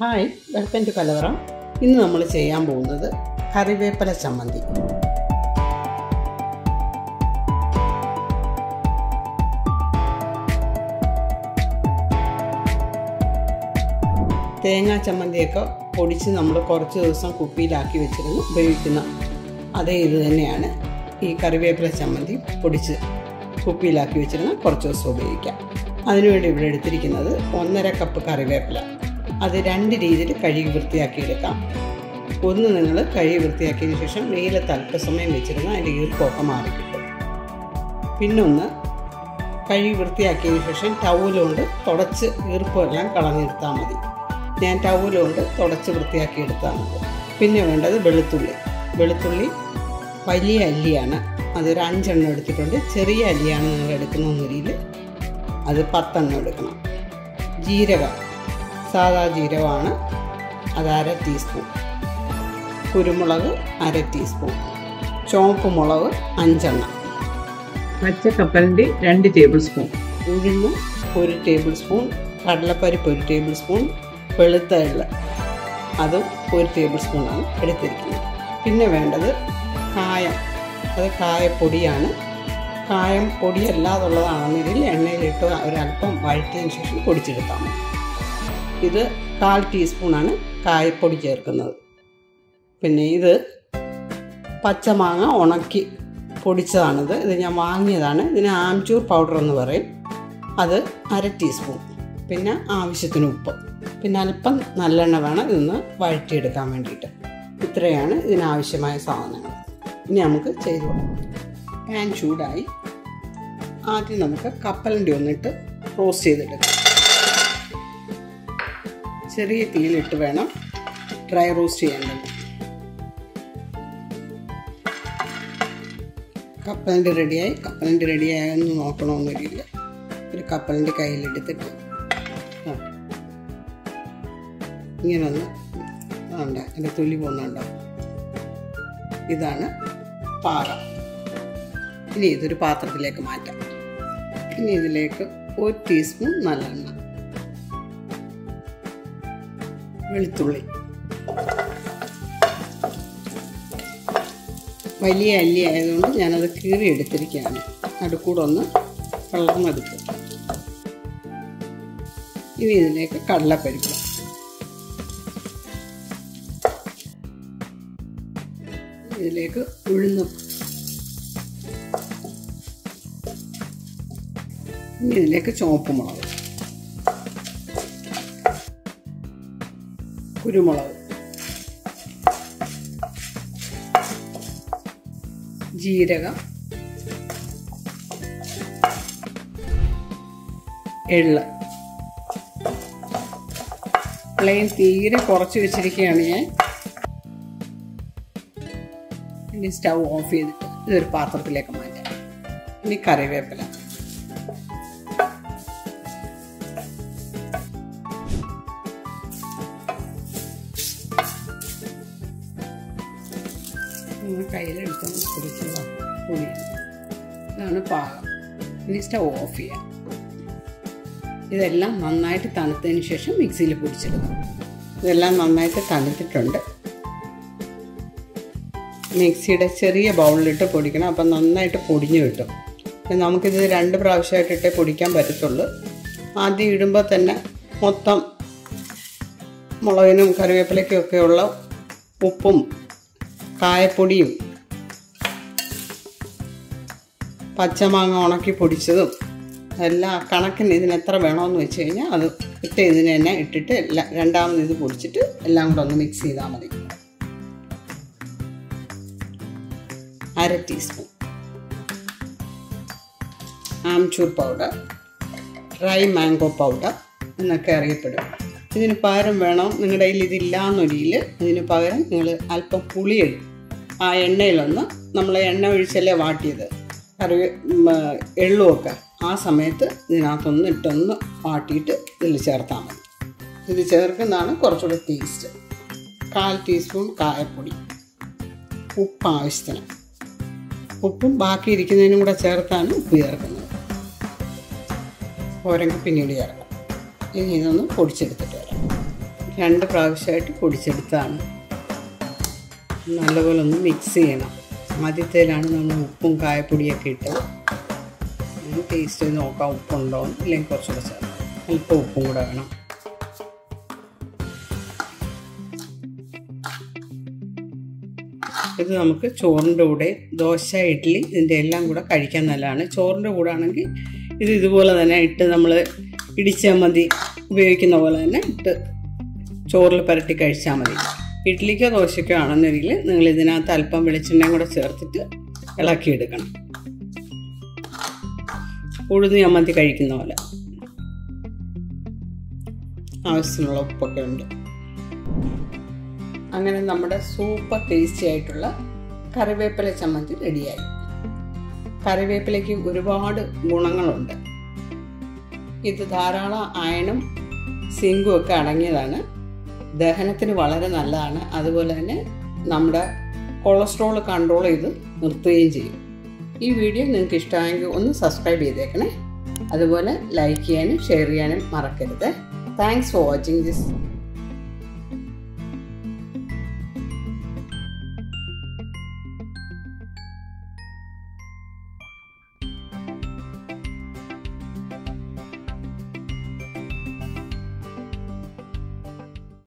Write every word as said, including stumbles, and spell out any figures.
Hi, welcome to കലവറ. ഇന്ന് നമ്മൾ ചെയ്യാൻ പോകുന്നത് കറിവേപ്പില ചമ്മന്തി. തേങ്ങാ ചമ്മന്തിയൊക്കെ പൊടിച്ച് നമ്മൾ കുറച്ച് ദിവസം കുപ്പിയിലാക്കി വെച്ചിരുന്ന് ഉപയോഗിക്കുന്ന അതേ ഇത് തന്നെയാണ് ഈ കറിവേപ്പില ചമ്മന്തി പൊടിച്ച് കുപ്പിയിലാക്കി വെച്ചിരുന്ന് കുറച്ച് ദിവസം ഉപയോഗിക്കാം. അതിനുവേണ്ടി ഇവിടെ എടുത്തിരിക്കുന്നത് ഒന്നര കപ്പ് കറിവേപ്പില. അത് രണ്ട് രീതിയിൽ കഴുകി വൃത്തിയാക്കിയെടുക്കാം. ഒന്ന്, നിങ്ങൾ കഴുകി വൃത്തിയാക്കിയതിന് ശേഷം വെയിലത്ത് അല്പസമയം വെച്ചിരുന്ന അതിൻ്റെ ഈർപ്പമൊക്കെ മാറിക്കിട്ടും. പിന്നൊന്ന്, കഴുകി വൃത്തിയാക്കിയതിന് ശേഷം ടവലുകൊണ്ട് തുടച്ച് ഈർപ്പമെല്ലാം കളഞ്ഞെടുത്താൽ മതി. ഞാൻ ടവലുകൊണ്ട് തുടച്ച് വൃത്തിയാക്കിയെടുത്താൽ മതി. പിന്നെ വേണ്ടത് വെളുത്തുള്ളി. വെളുത്തുള്ളി വലിയ അല്ലിയാണ്, അതൊരു അഞ്ചെണ്ണം എടുത്തിട്ടുണ്ട്. ചെറിയ അല്ലിയാണ് നിങ്ങൾ എടുക്കുന്നതെന്നതിൽ അത് പത്തെണ്ണം എടുക്കണം. ജീരകം, സാദാ ജീരകമാണ്, അത് അര ടീസ്പൂൺ. കുരുമുളക് അര ടീസ്പൂൺ. ചുവപ്പ് മുളക് അഞ്ചെണ്ണം. പച്ചക്കപ്പലണ്ടി രണ്ട് ടേബിൾ സ്പൂൺ. ഉഴുന്ന് ഒരു ടേബിൾ സ്പൂൺ. കടലപ്പരിപ്പ് ഒരു ടേബിൾ സ്പൂൺ. വെളുത്ത എള്ള് അതും ഒരു ടേബിൾ സ്പൂണാണ് എടുത്തിരിക്കുന്നത്. പിന്നെ വേണ്ടത് കായം, അത് കായപ്പൊടിയാണ്. കായം പൊടിയല്ലാതുള്ളതാണെന്നതിൽ എണ്ണയിലിട്ട് ഒരല്പം വഴറ്റിയതിന് ശേഷം പൊടിച്ചെടുത്താൽ മതി. ഇത് കാൽ ടീസ്പൂണാണ് കായപ്പൊടി ചേർക്കുന്നത്. പിന്നെ ഇത് പച്ചമാങ്ങ ഉണക്കി പൊടിച്ചതാണിത്. ഇത് ഞാൻ വാങ്ങിയതാണ്. ഇതിന് ആംചൂർ പൗഡർ എന്ന് പറയും. അത് അര ടീസ്പൂൺ. പിന്നെ ആവശ്യത്തിന് ഉപ്പ്. പിന്നെ അല്പം നല്ലെണ്ണ വേണം ഇതൊന്ന് വഴറ്റിയെടുക്കാൻ വേണ്ടിയിട്ട്. ഇത്രയാണ് ഇതിനാവശ്യമായ സാധനങ്ങൾ. ഇനി നമുക്ക് ചെയ്തു കൊടുക്കാം. പാൻ ചൂടായി. ആദ്യം നമുക്ക് കപ്പലണ്ടി ഒന്നിട്ട് റോസ്റ്റ് ചെയ്തെടുക്കാം. ചെറിയ തീയിലിട്ട് വേണം ഡ്രൈ റോസ്റ്റ് ചെയ്യേണ്ടത്. കപ്പലണ്ടി റെഡിയായി. കപ്പലണ്ടി റെഡിയായെന്ന് നോക്കണമെന്നൊരില്ല. ഒരു കപ്പലണ്ടി കയ്യിലെടുത്തിട്ട് ഇങ്ങനെ ഒന്ന് വേണ്ട, എൻ്റെ തൊലി പോകുന്നുണ്ടോ, ഇതാണ് പാകം. ഇനി ഇതൊരു പാത്രത്തിലേക്ക് മാറ്റാം. ഇനി ഇതിലേക്ക് ഒരു ടീസ്പൂൺ നല്ലെണ്ണ, വെളുത്തുള്ളി, വലിയ അല്ലി ആയതുകൊണ്ട് ഞാനത് കീറി എടുത്തിരിക്കുകയാണ്. അടുക്കൂടെ ഒന്ന് വളർന്നെടുക്കും. ഇനി ഇതിലേക്ക് കടലപ്പരിപ്പ്, ഇതിലേക്ക് ഉഴുന്നും, ഇനി ഇതിലേക്ക് ചുവപ്പ് മുളക്, കുരുമുളക്, ജീരകം, എള്ള്. ഫ്ലെയിം തീരെ കുറച്ച് വെച്ചിരിക്കുകയാണ് ഞാൻ. ഇനി സ്റ്റൗ ഓഫ് ചെയ്തിട്ട് ഇതൊരു പാത്രത്തിലേക്ക് മാറ്റാം. ഇനി കറിവേപ്പില, കയ്യിലെടുത്തൊന്ന് പൊടിച്ചുള്ള പൊടി. ഇതാണ് പാകം. ഇനി സ്റ്റൗ ഓഫ് ചെയ്യാം. ഇതെല്ലാം നന്നായിട്ട് തണുത്തതിന് ശേഷം മിക്സിയിൽ പൊടിച്ചെടുക്കും. ഇതെല്ലാം നന്നായിട്ട് തണുത്തിട്ടുണ്ട്. മിക്സിയുടെ ചെറിയ ബൗളിലിട്ട് പൊടിക്കണം. അപ്പം നന്നായിട്ട് പൊടിഞ്ഞു കിട്ടും. നമുക്കിത് രണ്ട് പ്രാവശ്യമായിട്ടിട്ടേ പൊടിക്കാൻ പറ്റത്തുള്ളൂ. ആദ്യം ഇടുമ്പോൾ തന്നെ മൊത്തം മുളകിനും കറിവേപ്പിലയ്ക്കൊക്കെയുള്ള ഉപ്പും കായപ്പൊടിയും പച്ചമാങ്ങ ഉണക്കി പൊടിച്ചതും എല്ലാം കണക്കിന് ഇതിന് എത്ര വേണമെന്ന് വെച്ച് കഴിഞ്ഞാൽ അത് ഇട്ട് ഇതിന് തന്നെ ഇട്ടിട്ട് എല്ലാം രണ്ടാമത് ഇത് പൊടിച്ചിട്ട് എല്ലാം കൂടെ ഒന്ന് മിക്സ് ചെയ്താൽ മതി. അര teaspoon amchur powder, dry mango powder എന്നൊക്കെ അറിയപ്പെടും. ഇതിന് പകരം വേണം, നിങ്ങളുടെ കയ്യിൽ ഇതില്ല എന്നൊരിയിൽ ഇതിന് പകരം നിങ്ങൾ അല്പം പുളി ആ എണ്ണയിലൊന്ന്, നമ്മൾ എണ്ണ ഒഴിച്ചല്ലേ വാട്ടിയത് കറി എള്ളുമൊക്കെ, ആ സമയത്ത് ഇതിനകത്തൊന്ന് ഇട്ടൊന്ന് വാട്ടിയിട്ട് ഇതിൽ ചേർത്താൽ മതി. ഇത് ചേർക്കുന്നതാണ് കുറച്ചുകൂടെ ടേസ്റ്റ്. കാൽ ടീസ്പൂൺ കായപ്പൊടി, ഉപ്പ് ആവശ്യത്തിന്. ഉപ്പും ബാക്കി ഇരിക്കുന്നതിനും കൂടെ ചേർത്താണ് ഉപ്പ് ചേർക്കുന്നത്. പോരെങ്കിൽ പിന്നീട് ചേർക്കാം. ഇനി ഇതൊന്ന് പൊടിച്ചെടുത്തിട്ട് വരാം. രണ്ട് പ്രാവശ്യമായിട്ട് പൊടിച്ചെടുത്തതാണ്. നല്ലപോലെ ഒന്ന് മിക്സ് ചെയ്യണം. ആദ്യത്തേലാണ് നമ്മൾ ഉപ്പും കായപ്പൊടിയൊക്കെ ഇട്ടത്. ടേസ്റ്റ് ചെയ്ത് നോക്കാം ഉപ്പുണ്ടോ ഇല്ലെങ്കിൽ കുറച്ചുകൂടെ ചേർക്കാം. അല്പം ഉപ്പും കൂടെ വേണം. ഇത് നമുക്ക് ചോറിൻ്റെ കൂടെ, ദോശ, ഇഡ്ഡലി ഇതിൻ്റെ എല്ലാം കൂടെ കഴിക്കാൻ നല്ലതാണ്. ചോറിൻ്റെ കൂടെ ആണെങ്കിൽ ഇത് ഇതുപോലെ തന്നെ ഇട്ട് നമ്മൾ ഇടിച്ചമന്തി ഉപയോഗിക്കുന്ന പോലെ തന്നെ ഇട്ട് ചോറിൽ പുരട്ടി കഴിച്ചാൽ മതി. ഇഡ്ഡലിക്കോ ദോശയ്ക്കോ ആണെന്നെങ്കിൽ നിങ്ങൾ ഇതിനകത്ത് അല്പം വെളിച്ചെണ്ണയും കൂടെ ചേർത്തിട്ട് ഇളക്കിയെടുക്കണം. ഉഴുന്ന് ചമ്മന്തി കഴിക്കുന്ന പോലെ. ആവശ്യത്തിനുള്ള ഉപ്പൊക്കെ ഉണ്ട്. അങ്ങനെ നമ്മുടെ സൂപ്പർ ടേസ്റ്റി ആയിട്ടുള്ള കറിവേപ്പില ചമ്മന്തി റെഡിയായി. കറിവേപ്പിലയ്ക്ക് ഒരുപാട് ഗുണങ്ങളുണ്ട്. ഇത് ധാരാളം അയണും സിങ്കും ഒക്കെ അടങ്ങിയതാണ്. ദഹനത്തിന് വളരെ നല്ലതാണ്. അതുപോലെ തന്നെ നമ്മുടെ കൊളസ്ട്രോൾ കൺട്രോൾ ചെയ്ത് നിർത്തുകയും ചെയ്യും. ഈ വീഡിയോ നിങ്ങൾക്ക് ഇഷ്ടമായെങ്കിൽ ഒന്ന് സബ്സ്ക്രൈബ് ചെയ്തേക്കണേ. അതുപോലെ ലൈക്ക് ചെയ്യാനും ഷെയർ ചെയ്യാനും മറക്കരുത്. Thanks for watching this.